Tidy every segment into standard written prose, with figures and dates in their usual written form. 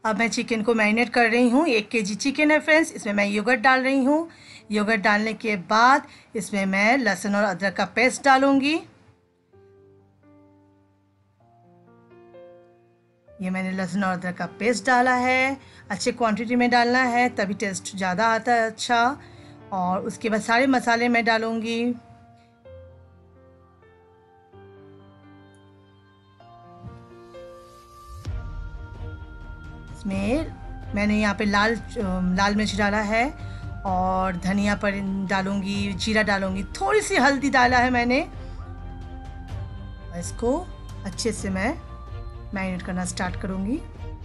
अब मैं चिकन को मैरिनेट कर रही हूँ। 1 kg चिकन है फ्रेंड्स। इसमें मैं योगर्ट डाल रही हूँ। योगर्ट डालने के बाद इसमें मैं लहसुन और अदरक का पेस्ट डालूँगी। ये मैंने लहसुन और अदरक का पेस्ट डाला है। अच्छे क्वांटिटी में डालना है, तभी टेस्ट ज़्यादा आता है अच्छा। और उसके बाद सारे मसाले मैं डालूँगी। इसमें मैंने यहाँ पे लाल मिर्च डाला है और धनिया पर डालूँगी, जीरा डालूँगी, थोड़ी सी हल्दी डाला है मैंने। इसको अच्छे से मैं मैरिनेट करना स्टार्ट करूँगी।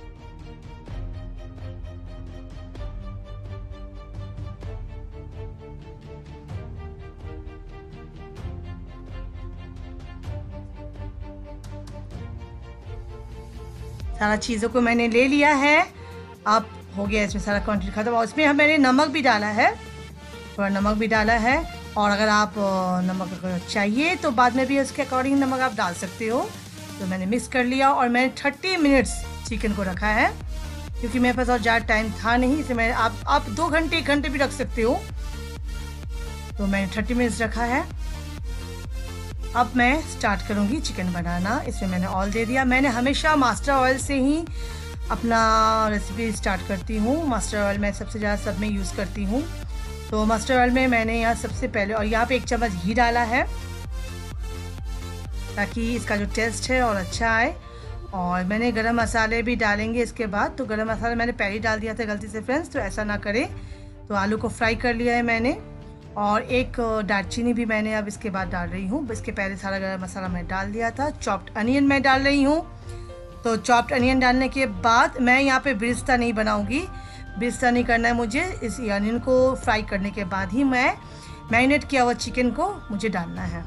सारा चीज़ों को मैंने ले लिया है। अब हो गया इसमें सारा क्वांटिटी खत्म। और इसमें मैंने नमक भी डाला है, थोड़ा नमक भी डाला है। और अगर आप नमक अगर चाहिए तो बाद में भी उसके अकॉर्डिंग नमक आप डाल सकते हो। तो मैंने मिक्स कर लिया और मैंने 30 मिनट्स चिकन को रखा है, क्योंकि मेरे पास और ज़्यादा टाइम था नहीं। इसे मैंने आप 2 घंटे 1 घंटे भी रख सकते हो। तो मैंने 30 मिनट्स रखा है। अब मैं स्टार्ट करूँगी चिकन बनाना। इसमें मैंने ऑयल दे दिया। मैंने हमेशा मास्टर ऑयल से ही अपना रेसिपी स्टार्ट करती हूँ। मास्टर ऑयल मैं सबसे ज़्यादा सब में यूज़ करती हूँ। तो मास्टर ऑयल में मैंने यहाँ सबसे पहले और यहाँ पे 1 चम्मच घी डाला है, ताकि इसका जो टेस्ट है और अच्छा आए। और मैंने गरम मसाले भी डालेंगे इसके बाद। तो गरम मसाला मैंने पहले ही डाल दिया था गलती से फ्रेंड्स, तो ऐसा ना करें। तो आलू को फ्राई कर लिया है मैंने। और 1 दालचीनी भी मैंने अब इसके बाद डाल रही हूँ। इसके पहले सारा गरम मसाला मैं डाल दिया था। चॉप्ड अनियन मैं डाल रही हूँ। तो चॉप्ड अनियन डालने के बाद मैं यहाँ पे बिरिस्ता नहीं बनाऊँगी। बिरिस्ता नहीं करना है मुझे। इस अनियन को फ्राई करने के बाद ही मैं मैरिनेट किया हुआ चिकन को मुझे डालना है।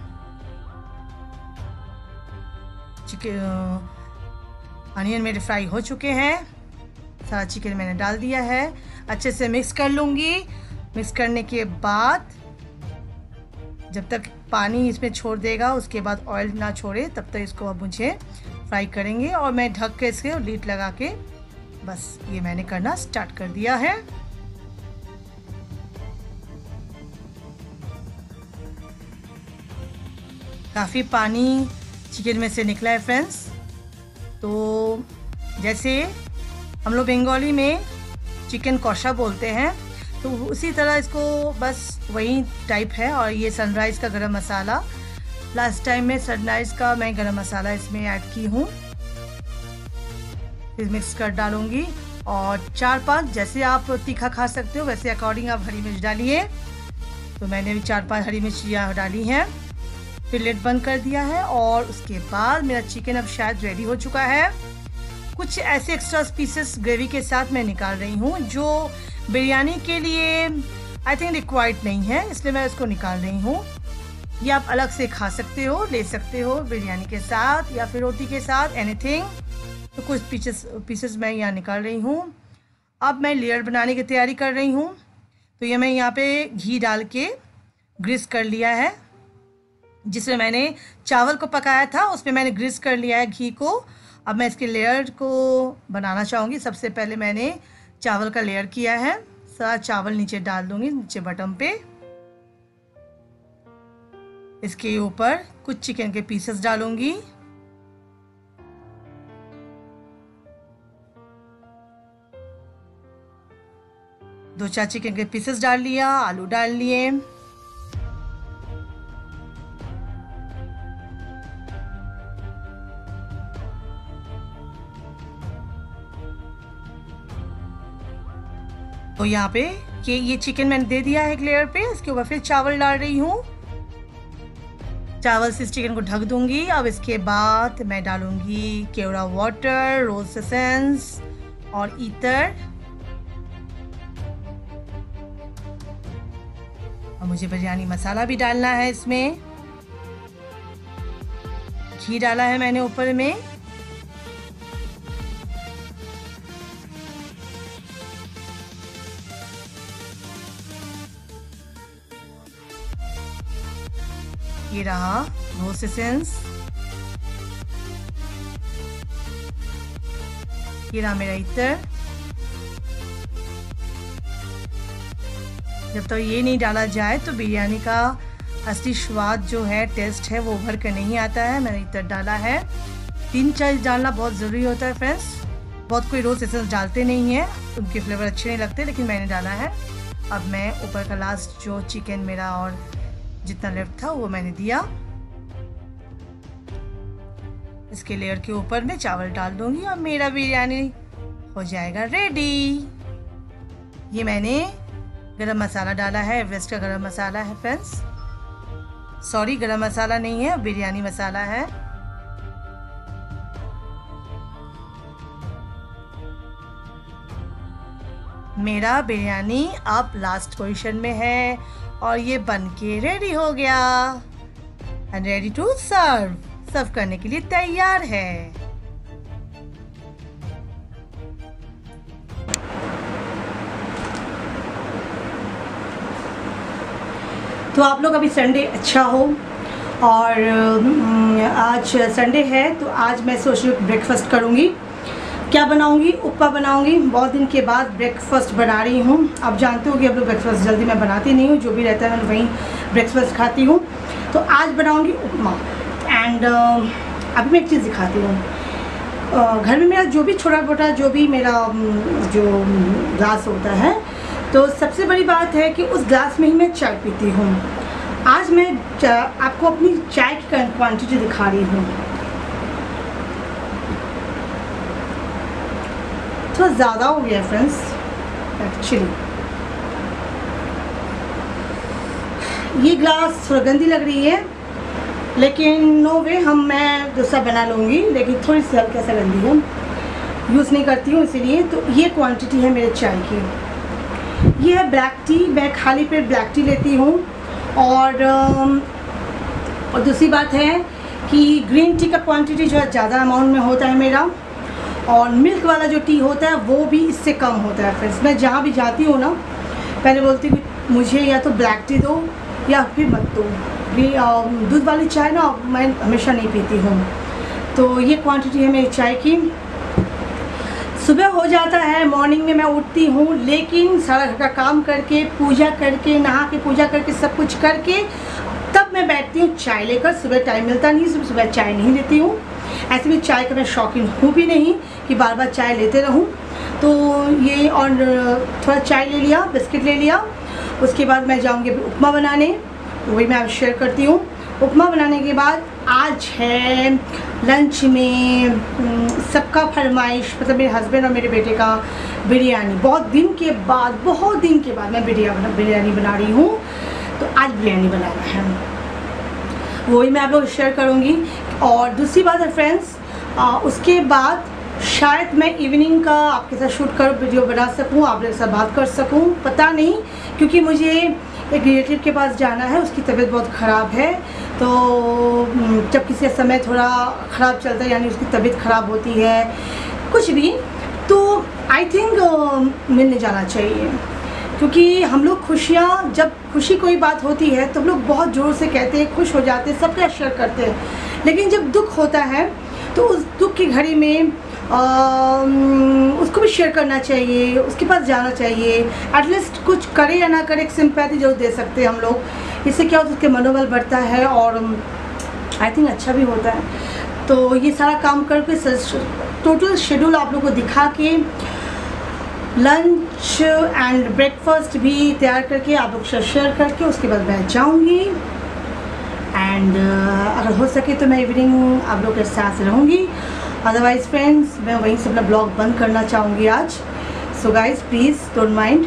चिकन अनियन मेरे फ्राई हो चुके हैं। सारा चिकन मैंने डाल दिया है। अच्छे से मिक्स कर लूँगी। मिक्स करने के बाद जब तक पानी इसमें छोड़ देगा, उसके बाद ऑयल ना छोड़े, तब तक इसको अब मुझे फ्राई करेंगे। और मैं ढक के इसके लीड लगा के बस ये मैंने करना स्टार्ट कर दिया है। काफ़ी पानी चिकन में से निकला है फ्रेंड्स। तो जैसे हम लोग बंगाली में चिकन कौशा बोलते हैं, तो उसी तरह इसको बस वही टाइप है। और ये सनराइज़ का गरम मसाला, लास्ट टाइम में सनराइज़ का मैं गरम मसाला इसमें ऐड की हूँ। फिर मिक्स कर डालूँगी। और 4-5 जैसे आप तीखा खा सकते हो वैसे अकॉर्डिंग आप हरी मिर्च डालिए। तो मैंने भी 4-5 हरी मिर्च डाली हैं। फिर लिड बंद कर दिया है। और उसके बाद मेरा चिकन अब शायद रेडी हो चुका है। कुछ ऐसे एक्स्ट्रा पीसेस ग्रेवी के साथ मैं निकाल रही हूँ, जो बिरयानी के लिए आई थिंक रिक्वायर्ड नहीं है, इसलिए मैं इसको निकाल रही हूँ। ये आप अलग से खा सकते हो, ले सकते हो बिरयानी के साथ या फिर रोटी के साथ, एनीथिंग। तो कुछ पीसेस मैं यहाँ निकाल रही हूँ। अब मैं लेयर बनाने की तैयारी कर रही हूँ। तो ये मैं यहाँ पे घी डाल के ग्रीस कर लिया है। जिसमें मैंने चावल को पकाया था उसमें मैंने ग्रीस कर लिया है घी को। अब मैं इसके लेयर को बनाना चाहूँगी। सबसे पहले मैंने चावल का लेयर किया है। सारा चावल नीचे डाल दूँगी, नीचे बटन पे। इसके ऊपर कुछ चिकन के पीसेस डालूँगी। दो चार चिकन के पीसेस डाल लिया, आलू डाल लिए। तो यहाँ पे ये चिकन मैंने दे दिया है एक लेयर पे। इसके ऊपर फिर चावल डाल रही हूँ। चावल से इस चिकन को ढक दूंगी। अब इसके बाद मैं डालूंगी केवड़ा वाटर, रोज एसेंस और ईतर। और मुझे बिरयानी मसाला भी डालना है इसमें। घी डाला है मैंने ऊपर में। ये रहा रोज एसेंस। ये रहा मेरा इतर। जब तक ये नहीं डाला जाए तो बिरयानी का असली स्वाद जो है, टेस्ट है, वो उभर कर नहीं आता है। मैंने इतना डाला है। 3 चम्मच डालना बहुत ज़रूरी होता है फ्रेंड्स। बहुत कोई रोज़ एसेंस डालते नहीं है, उनके फ्लेवर अच्छे नहीं लगते, लेकिन मैंने डाला है। अब मैं ऊपर का लास्ट जो चिकन मेरा और जितना लेफ्ट था वो मैंने दिया। इसके लेयर के ऊपर मैं चावल डाल दूंगी और मेरा बिरयानी हो जाएगा रेडी। ये मैंने गरम मसाला डाला है, एवरेस्ट का गरम मसाला है फ्रेंड्स। सॉरी, गरम मसाला नहीं है, बिरयानी मसाला है। मेरा बिरयानी अब लास्ट पोजीशन में है और ये बन के रेडी हो गया एंड रेडी टू सर्व करने के लिए तैयार है। तो आप लोग अभी संडे अच्छा हो और आज संडे है तो आज मैं सोच रही हूँ ब्रेकफास्ट करूँगी। क्या बनाऊँगी? उपमा बनाऊँगी। बहुत दिन के बाद ब्रेकफास्ट बना रही हूँ। आप जानते हो कि अब लोग ब्रेकफास्ट जल्दी मैं बनाती नहीं हूँ, जो भी रहता है मैं वहीं ब्रेकफास्ट खाती हूँ। तो आज बनाऊँगी उपमा। एंड अभी मैं एक चीज़ दिखाती हूँ। घर में मेरा जो भी छोटा मोटा जो भी मेरा जो ग्लास होता है, तो सबसे बड़ी बात है कि उस ग्लास में ही मैं चाय पीती हूँ। आज मैं आपको अपनी चाय की क्वांटिटी दिखा रही हूँ। थोड़ा ज़्यादा हो गया फ्रेंड्स एक्चुअली। ये ग्लास थोड़ा गंदी लग रही है, लेकिन नो वे, मैं दूसरा बना लूँगी, लेकिन थोड़ी सी हल्का सा गंदी है, यूज़ नहीं करती हूँ इसीलिए। तो ये क्वांटिटी है मेरे चाय की। ये है ब्लैक टी। मैं खाली पेट ब्लैक टी लेती हूँ। और दूसरी बात है कि ग्रीन टी का क्वांटिटी जो है ज़्यादा अमाउंट में होता है मेरा, और मिल्क वाला जो टी होता है वो भी इससे कम होता है फ्रेंड्स। मैं जहाँ भी जाती हूँ ना, पहले बोलती हूँ मुझे या तो ब्लैक टी दो या फिर मत दो। दूध वाली चाय ना मैं हमेशा नहीं पीती हूँ। तो ये क्वांटिटी है मेरी चाय की। सुबह हो जाता है, मॉर्निंग में मैं उठती हूँ, लेकिन सारा घर का काम करके, पूजा करके, नहा के पूजा करके, सब कुछ करके तब मैं बैठती हूँ चाय लेकर। सुबह टाइम मिलता नहीं, सुबह चाय नहीं लेती हूँ। ऐसे भी चाय का मैं शौकीन हूँ भी नहीं कि बार बार चाय लेते रहूँ। तो ये और थोड़ा चाय ले लिया, बिस्किट ले लिया। उसके बाद मैं जाऊँगी उपमा बनाने, तो वही मैं आप शेयर करती हूँ। उपमा बनाने के बाद आज है लंच में सबका फरमाइश, मतलब मेरे हस्बैंड और मेरे बेटे का बिरयानी। बहुत दिन के बाद मैं बिरयानी बना रही हूँ। तो आज बिरयानी बनाना है, वही मैं आप लोग शेयर करूँगी। और दूसरी बात है फ्रेंड्स, उसके बाद शायद मैं इवनिंग का आपके साथ शूट कर वीडियो बना सकूँ, आप लोग के साथ बात कर सकूँ, पता नहीं, क्योंकि मुझे एक रिलेटिव के पास जाना है, उसकी तबीयत बहुत ख़राब है। तो जब किसी समय थोड़ा ख़राब चलता है, यानी उसकी तबीयत ख़राब होती है कुछ भी, तो आई थिंक मिलने जाना चाहिए। क्योंकि हम लोग खुशियाँ, जब खुशी कोई बात होती है तो हम लोग बहुत ज़ोर से कहते हैं, खुश हो जाते हैं, सबका शेयर करते हैं। लेकिन जब दुख होता है तो उस दुख की घड़ी में उसको भी शेयर करना चाहिए, उसके पास जाना चाहिए। एटलीस्ट कुछ करे या ना करे, एक सिंपैथी जरूर दे सकते हैं हम लोग। इससे क्या होता है, उसके मनोबल बढ़ता है और आई थिंक अच्छा भी होता है। तो ये सारा काम करके टोटल शेड्यूल आप लोगों को दिखा के, लंच एंड ब्रेकफास्ट भी तैयार करके आप लोग से शेयर करके, उसके बाद मैं जाऊँगी। एंड अगर हो सके तो मैं इवनिंग आप लोग के साथ रहूँगी। अदरवाइज़ फ्रेंड्स, मैं वहीं से अपना ब्लॉग बंद करना चाहूँगी आज। So guys please don't mind.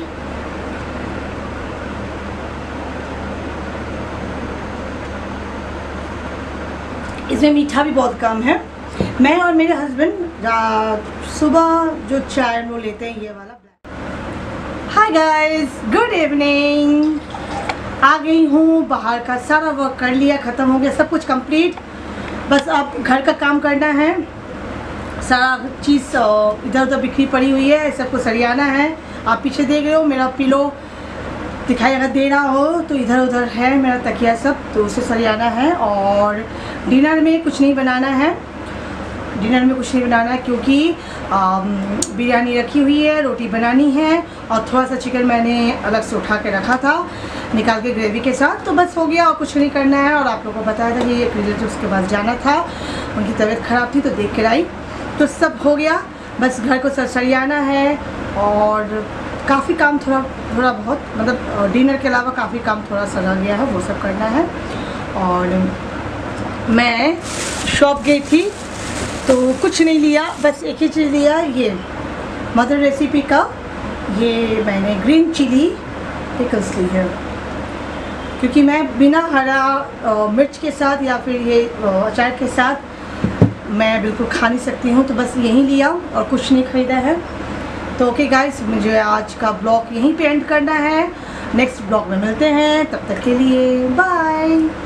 इसमें मीठा भी बहुत कम है। मैं और मेरे हस्बैंड सुबह जो चाय हम लोग लेते हैं, ये वाला। Hi guys, good evening. आ गई हूँ, बाहर का सारा वर्क कर लिया, ख़त्म हो गया, सब कुछ कंप्लीट। बस अब घर का काम करना है। सारा चीज़ इधर उधर बिखरी पड़ी हुई है, सबको सरियाना है। आप पीछे देख रहे हो, मेरा पिलो दिखाई अगर दे रहा हो तो इधर उधर है मेरा तकिया सब, तो उसे सरियाना है। और डिनर में कुछ नहीं बनाना है, डिनर में कुछ नहीं बनाना है क्योंकि बिरयानी रखी हुई है, रोटी बनानी है और थोड़ा सा चिकन मैंने अलग से उठा के रखा था निकाल के ग्रेवी के साथ, तो बस हो गया और कुछ नहीं करना है। और आप लोगों को बताया था कि एक रिलेटिव्स के पास जाना था, उनकी तबीयत ख़राब थी तो देख कर आई, तो सब हो गया। बस घर को सरियाना है और काफ़ी काम थोड़ा बहुत, मतलब डिनर के अलावा काफ़ी काम थोड़ा सा रह गया है, वो सब करना है। और मैं शॉप गई थी तो कुछ नहीं लिया, बस एक ही चीज़ लिया, ये मदर रेसिपी का ये मैंने ग्रीन चिली पिकल्स ली है, क्योंकि मैं बिना हरा मिर्च के साथ या फिर ये अचार के साथ मैं बिल्कुल खा नहीं सकती हूँ, तो बस यही लिया और कुछ नहीं ख़रीदा है। तो ओके गाइस, मुझे आज का ब्लॉग यहीं पे एंड करना है। नेक्स्ट ब्लॉग में मिलते हैं, तब तक के लिए बाय।